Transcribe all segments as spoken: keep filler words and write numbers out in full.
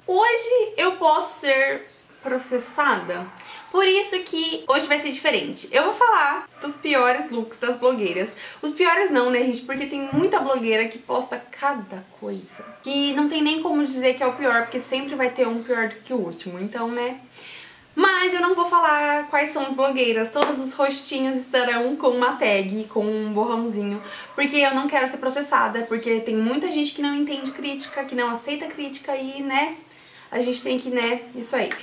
Hoje eu posso ser processada, por isso que hoje vai ser diferente. Eu vou falar dos piores looks das blogueiras. Os piores não, né, gente? Porque tem muita blogueira que posta cada coisa que não tem nem como dizer que é o pior, porque sempre vai ter um pior do que o último, então, né... Mas eu não vou falar quais são as blogueiras, todos os rostinhos estarão com uma tag, com um borrãozinho, porque eu não quero ser processada, porque tem muita gente que não entende crítica, que não aceita crítica e, né, a gente tem que, né, isso aí.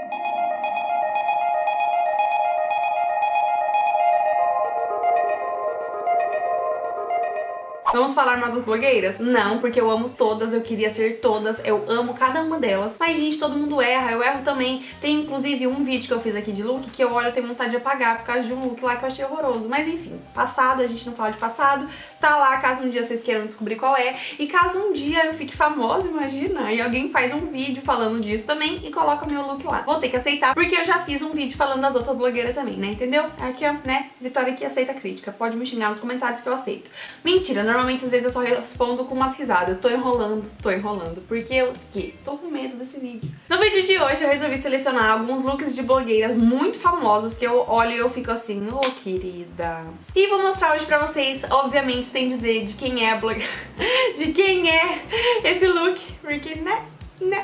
Vamos falar mal das blogueiras? Não, porque eu amo todas, eu queria ser todas, eu amo cada uma delas. Mas, gente, todo mundo erra, eu erro também. Tem, inclusive, um vídeo que eu fiz aqui de look que eu olho e tenho vontade de apagar por causa de um look lá que eu achei horroroso. Mas, enfim, passado, a gente não fala de passado, tá lá, caso um dia vocês queiram descobrir qual é. E caso um dia eu fique famosa, imagina, e alguém faz um vídeo falando disso também e coloca meu look lá. Vou ter que aceitar, porque eu já fiz um vídeo falando das outras blogueiras também, né, entendeu? Aqui, ó, né, Vitória aqui aceita crítica, pode me xingar nos comentários que eu aceito. Mentira, normalmente Normalmente, às vezes, eu só respondo com umas risadas. Eu tô enrolando, tô enrolando. Porque eu que? Tô com medo desse vídeo. No vídeo de hoje, eu resolvi selecionar alguns looks de blogueiras muito famosas que eu olho e eu fico assim, ô, oh, querida. E vou mostrar hoje pra vocês, obviamente, sem dizer de quem é a blogueira, de quem é esse look. Porque, né? Né?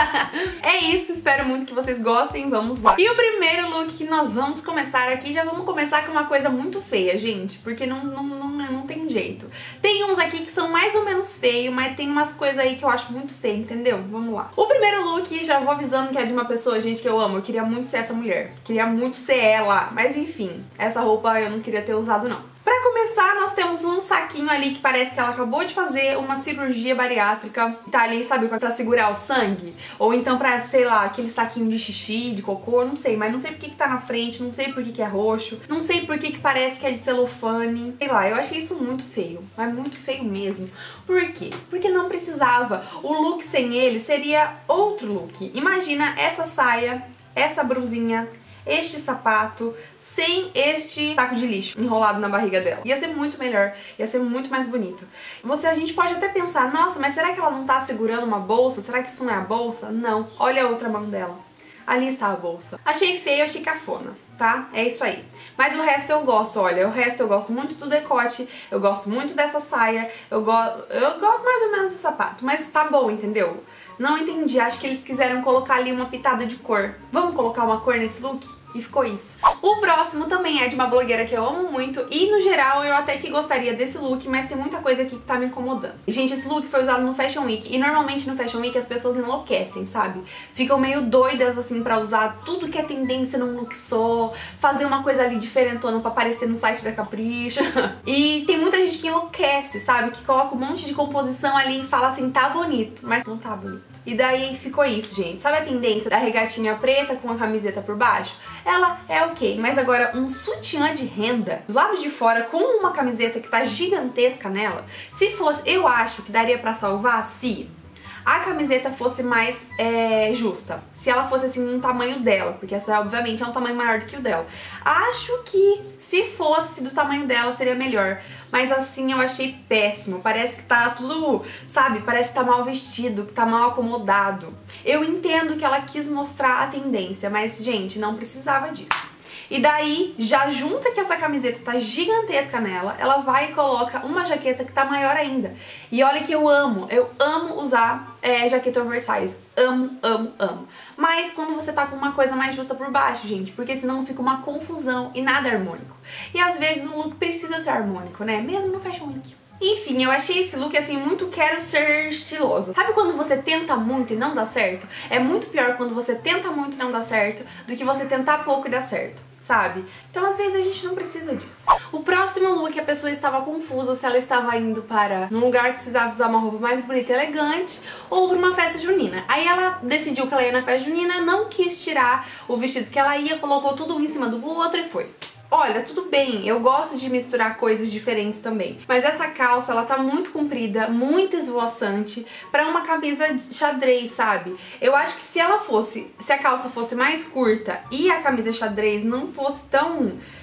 É isso, espero muito que vocês gostem, vamos lá. E o primeiro look que nós vamos começar aqui, já vamos começar com uma coisa muito feia, gente, porque não, não, não, não tem jeito. Tem uns aqui que são mais ou menos feios, mas tem umas coisas aí que eu acho muito feio, entendeu? Vamos lá. O primeiro look, já vou avisando que é de uma pessoa, gente, que eu amo. Eu queria muito ser essa mulher, queria muito ser ela, mas enfim, essa roupa eu não queria ter usado não. Pra começar, nós temos um saquinho ali que parece que ela acabou de fazer uma cirurgia bariátrica. Tá ali, sabe, pra segurar o sangue? Ou então pra, sei lá, aquele saquinho de xixi, de cocô, não sei. Mas não sei por que que tá na frente, não sei por que que é roxo. Não sei por que que parece que é de celofane. Sei lá, eu achei isso muito feio. Mas muito feio mesmo. Por quê? Porque não precisava. O look sem ele seria outro look. Imagina essa saia, essa brusinha, este sapato sem este saco de lixo enrolado na barriga dela. Ia ser muito melhor, ia ser muito mais bonito. Você, a gente pode até pensar, nossa, mas será que ela não tá segurando uma bolsa? Será que isso não é a bolsa? Não, olha a outra mão dela. Ali está a bolsa. Achei feio, achei cafona, tá? É isso aí. Mas o resto eu gosto, olha, o resto eu gosto muito do decote, eu gosto muito dessa saia, eu gosto, eu gosto mais ou menos do sapato, mas tá bom, entendeu? Não entendi, acho que eles quiseram colocar ali uma pitada de cor. Vamos colocar uma cor nesse look? E ficou isso. O próximo também é de uma blogueira que eu amo muito e, no geral, eu até que gostaria desse look, mas tem muita coisa aqui que tá me incomodando. E, gente, esse look foi usado no Fashion Week e, normalmente, no Fashion Week as pessoas enlouquecem, sabe? Ficam meio doidas, assim, pra usar tudo que é tendência num look só, fazer uma coisa ali diferentona pra aparecer no site da Capricho. E tem muita gente que enlouquece, sabe? Que coloca um monte de composição ali e fala assim, tá bonito, mas não tá bonito. E daí ficou isso, gente. Sabe a tendência da regatinha preta com a camiseta por baixo? Ela é ok, mas agora um sutiã de renda do lado de fora com uma camiseta que tá gigantesca nela, se fosse, eu acho que daria pra salvar se a camiseta fosse mais é, justa. Se ela fosse assim no tamanho dela, porque essa obviamente é um tamanho maior do que o dela. Acho que se fosse do tamanho dela seria melhor. Mas assim eu achei péssimo. Parece que tá tudo, sabe? Parece que tá mal vestido, que tá mal acomodado. Eu entendo que ela quis mostrar a tendência, mas gente, não precisava disso. E daí, já junta que essa camiseta tá gigantesca nela, ela vai e coloca uma jaqueta que tá maior ainda. E olha que eu amo, eu amo usar é, jaqueta oversize. Amo, amo, amo. Mas quando você tá com uma coisa mais justa por baixo, gente, porque senão fica uma confusão e nada harmônico. E às vezes um look precisa ser harmônico, né? Mesmo no Fashion Week. Enfim, eu achei esse look assim muito quero ser estiloso. Sabe quando você tenta muito e não dá certo? É muito pior quando você tenta muito e não dá certo do que você tentar pouco e dá certo, sabe? Então às vezes a gente não precisa disso. O próximo look, a pessoa estava confusa se ela estava indo para um lugar que precisava usar uma roupa mais bonita e elegante ou para uma festa junina. Aí ela decidiu que ela ia na festa junina, não quis tirar o vestido que ela ia, colocou tudo um em cima do outro e foi. Olha, tudo bem, eu gosto de misturar coisas diferentes também, mas essa calça, ela tá muito comprida, muito esvoaçante pra uma camisa de xadrez, sabe? Eu acho que se ela fosse, se a calça fosse mais curta e a camisa xadrez não fosse tão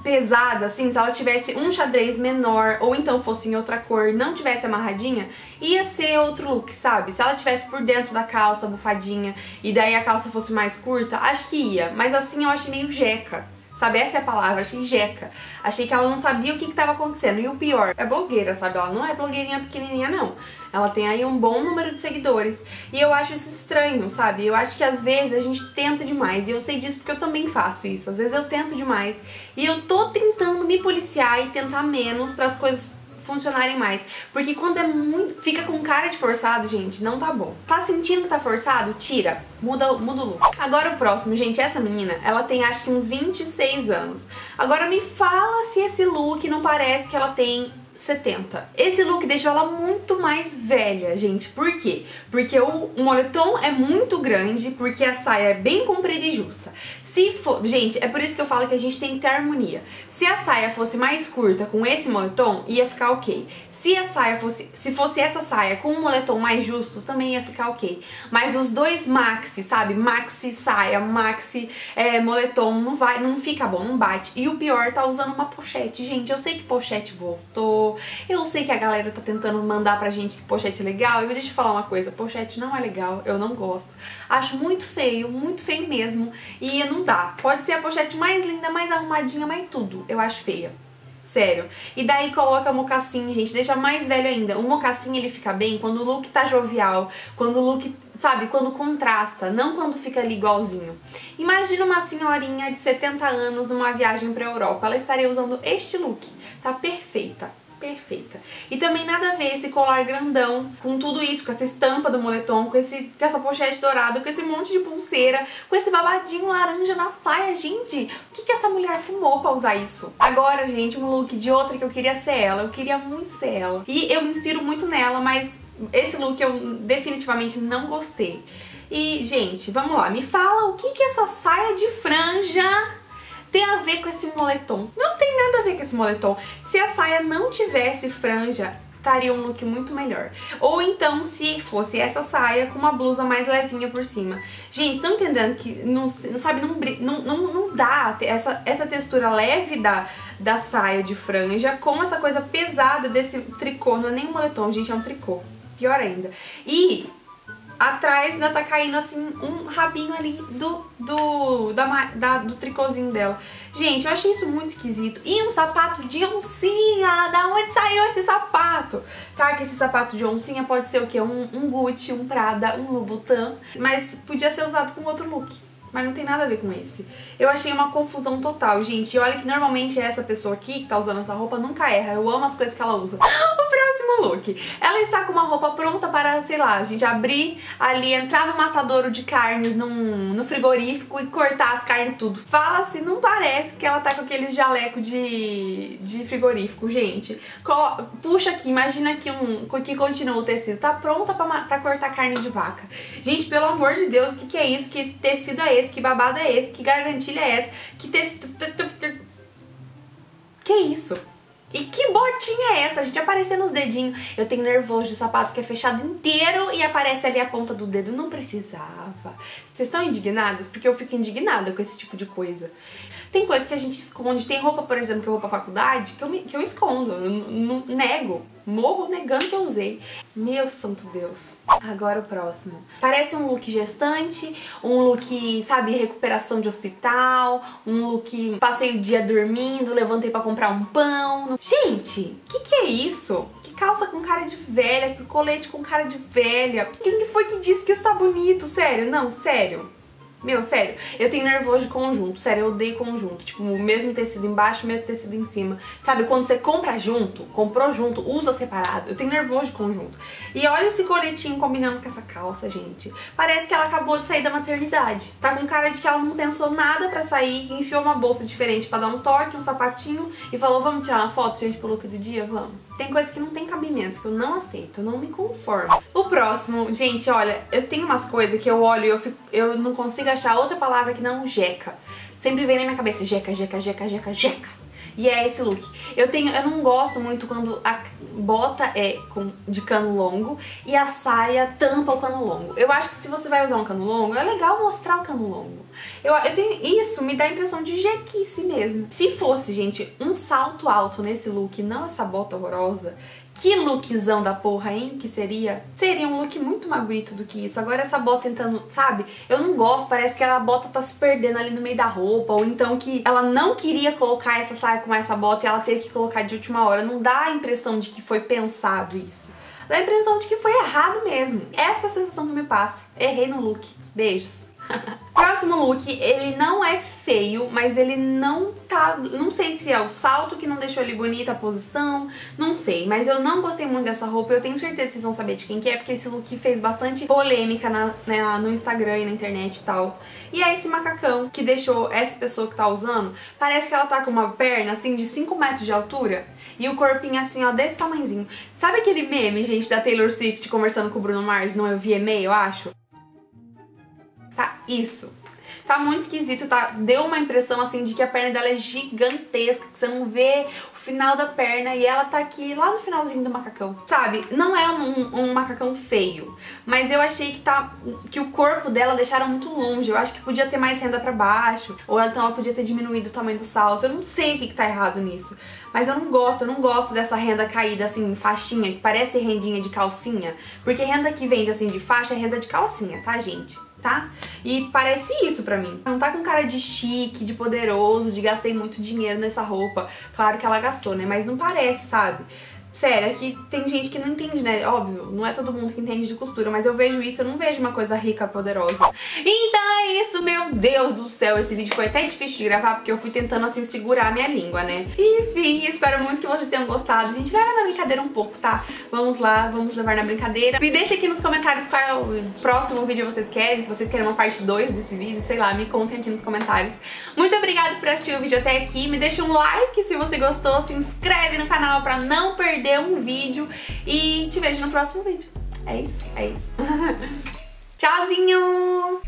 pesada, assim, se ela tivesse um xadrez menor, ou então fosse em outra cor, não tivesse amarradinha, ia ser outro look, sabe? Se ela tivesse por dentro da calça, bufadinha, e daí a calça fosse mais curta, acho que ia. Mas assim eu achei meio jeca. Sabe, essa é a palavra, achei jeca. Achei que ela não sabia o que que tava acontecendo. E o pior, é blogueira, sabe? Ela não é blogueirinha pequenininha, não. Ela tem aí um bom número de seguidores. E eu acho isso estranho, sabe? Eu acho que às vezes a gente tenta demais. E eu sei disso porque eu também faço isso. Às vezes eu tento demais. E eu tô tentando me policiar e tentar menos para as coisas funcionarem mais. Porque quando é muito... fica com cara de forçado, gente, não tá bom. Tá sentindo que tá forçado? Tira. Muda, muda o look. Agora o próximo, gente, essa menina, ela tem acho que uns vinte e seis anos. Agora me fala se esse look não parece que ela tem setenta. Esse look deixou ela muito mais velha, gente. Por quê? Porque o moletom é muito grande, porque a saia é bem comprida e justa. Se for... Gente, é por isso que eu falo que a gente tem que ter harmonia. Se a saia fosse mais curta com esse moletom, ia ficar ok. Se a saia fosse... Se fosse essa saia com um moletom mais justo, também ia ficar ok. Mas os dois maxi, sabe? Maxi saia, maxi é, moletom, não vai, não fica bom, não bate. E o pior, tá usando uma pochete. Gente, eu sei que pochete voltou. Eu sei que a galera tá tentando mandar pra gente que pochete é legal. E deixa eu falar uma coisa, pochete não é legal, eu não gosto. Acho muito feio, muito feio mesmo. E não dá. Pode ser a pochete mais linda, mais arrumadinha, mas tudo eu acho feia. Sério. E daí coloca mocassim, gente, deixa mais velho ainda. O mocassim, ele fica bem quando o look tá jovial, quando o look, sabe, quando contrasta, não quando fica ali igualzinho. Imagina uma senhorinha de setenta anos numa viagem pra Europa, ela estaria usando este look. Tá perfeita. Perfeita. E também nada a ver esse colar grandão, com tudo isso, com essa estampa do moletom, com, esse, com essa pochete dourada, com esse monte de pulseira, com esse babadinho laranja na saia. Gente, o que que essa mulher fumou pra usar isso? Agora, gente, um look de outra que eu queria ser ela, eu queria muito ser ela. E eu me inspiro muito nela, mas esse look eu definitivamente não gostei. E, gente, vamos lá, me fala o que que essa saia de franja tem a ver com esse moletom. Não tem nada a ver com esse moletom. Se a saia não tivesse franja, estaria um look muito melhor. Ou então, se fosse essa saia com uma blusa mais levinha por cima. Gente, estão entendendo que não, sabe, não, não, não, não dá essa, essa textura leve da, da saia de franja com essa coisa pesada desse tricô. Não é nem um moletom, gente, é um tricô. Pior ainda. E atrás ainda tá caindo assim um rabinho ali do, do, da, da, do tricôzinho dela. Gente, eu achei isso muito esquisito. E um sapato de oncinha, da onde saiu esse sapato? Claro que esse sapato de oncinha pode ser o quê? Um, um Gucci, um Prada, um Louboutin, mas podia ser usado com outro look. Mas não tem nada a ver com esse. Eu achei uma confusão total, gente. E olha que normalmente essa pessoa aqui que tá usando essa roupa nunca erra. Eu amo as coisas que ela usa. O próximo look. Ela está com uma roupa pronta para, sei lá, a gente abrir ali, entrar no matadouro de carnes, num, no frigorífico e cortar as carnes tudo. Fala se não parece que ela tá com aqueles jaleco de, de frigorífico, gente. Colo puxa aqui, imagina que, um, que continua o tecido. Tá pronta pra, pra cortar carne de vaca. Gente, pelo amor de Deus, o que, que é isso? Que tecido é esse? Que babado é esse? Que gargantilha é essa? Que tecido... Que isso? E que botinha é essa? A gente aparecendo nos dedinhos. Eu tenho nervoso de sapato que é fechado inteiro e aparece ali a ponta do dedo. Não precisava. Vocês estão indignadas? Porque eu fico indignada com esse tipo de coisa. Tem coisa que a gente esconde. Tem roupa, por exemplo, que eu vou pra faculdade, que eu, me, que eu escondo. Eu não nego. Morro negando que eu usei. Meu santo Deus. Agora o próximo. Parece um look gestante, um look, sabe, recuperação de hospital, um look passei o dia dormindo, levantei pra comprar um pão. Gente, o que que é isso? Que calça com cara de velha, que colete com cara de velha. Quem que foi que disse que isso tá bonito? Sério, não, sério. Meu, sério, eu tenho nervoso de conjunto, sério, eu odeio conjunto, tipo, o mesmo tecido embaixo, o mesmo tecido em cima, sabe, quando você compra junto, comprou junto, usa separado, eu tenho nervoso de conjunto. E olha esse coletinho combinando com essa calça, gente, parece que ela acabou de sair da maternidade, tá com cara de que ela não pensou nada pra sair, enfiou uma bolsa diferente pra dar um toque, um sapatinho e falou, vamos tirar uma foto, gente, pro look do dia, vamos. Tem coisa que não tem cabimento, que eu não aceito, eu não me conformo. O próximo, gente, olha, eu tenho umas coisas que eu olho e eu, fico, eu não consigo achar outra palavra que não jeca. Sempre vem na minha cabeça, jeca, jeca, jeca, jeca, jeca. E é esse look. Eu tenho, eu não gosto muito quando a bota é com, de cano longo e a saia tampa o cano longo. Eu acho que se você vai usar um cano longo, é legal mostrar o cano longo. Eu, eu tenho, isso me dá a impressão de jequice mesmo. Se fosse, gente, um salto alto nesse look, não essa bota horrorosa, que lookzão da porra, hein? Que seria? Seria um look muito mais bonito do que isso. Agora essa bota tentando, sabe? Eu não gosto, parece que a bota tá se perdendo ali no meio da roupa. Ou então que ela não queria colocar essa saia com essa bota e ela teve que colocar de última hora. Não dá a impressão de que foi pensado isso. Dá a impressão de que foi errado mesmo. Essa é a sensação que me passa. Errei no look. Beijos. Próximo look, ele não é feio, mas ele não tá... Não sei se é o salto que não deixou ele bonita, a posição, não sei. Mas eu não gostei muito dessa roupa, eu tenho certeza que vocês vão saber de quem que é, porque esse look fez bastante polêmica na, né, no Instagram e na internet e tal. E é esse macacão que deixou essa pessoa que tá usando, parece que ela tá com uma perna, assim, de cinco metros de altura e o corpinho, assim, ó, desse tamanhozinho. Sabe aquele meme, gente, da Taylor Swift conversando com o Bruno Mars no V M A, eu acho? Tá, isso. Tá muito esquisito, tá? Deu uma impressão, assim, de que a perna dela é gigantesca, que você não vê o final da perna e ela tá aqui, lá no finalzinho do macacão. Sabe? Não é um, um macacão feio, mas eu achei que tá... que o corpo dela deixaram muito longe. Eu acho que podia ter mais renda pra baixo, ou então ela podia ter diminuído o tamanho do salto. Eu não sei o que que tá errado nisso, mas eu não gosto, eu não gosto dessa renda caída, assim, em faixinha, que parece rendinha de calcinha, porque renda que vende, assim, de faixa é renda de calcinha, tá, gente? Tá? E parece isso pra mim. Não tá com cara de chique, de poderoso, de gastei muito dinheiro nessa roupa. Claro que ela gastou, né? Mas não parece, sabe? Sério, é que tem gente que não entende, né? Óbvio, não é todo mundo que entende de costura, mas eu vejo isso, eu não vejo uma coisa rica, poderosa. Então é isso, meu Deus do céu. Esse vídeo foi até difícil de gravar, porque eu fui tentando, assim, segurar a minha língua, né? Enfim, espero muito que vocês tenham gostado. A gente leva na brincadeira um pouco, tá? Vamos lá, vamos levar na brincadeira. Me deixa aqui nos comentários qual o próximo vídeo vocês querem. Se vocês querem uma parte dois desse vídeo, sei lá, me contem aqui nos comentários. Muito obrigada por assistir o vídeo até aqui. Me deixa um like se você gostou, se inscreve no canal pra não perder um vídeo e te vejo no próximo vídeo. É isso, é isso. Tchauzinho!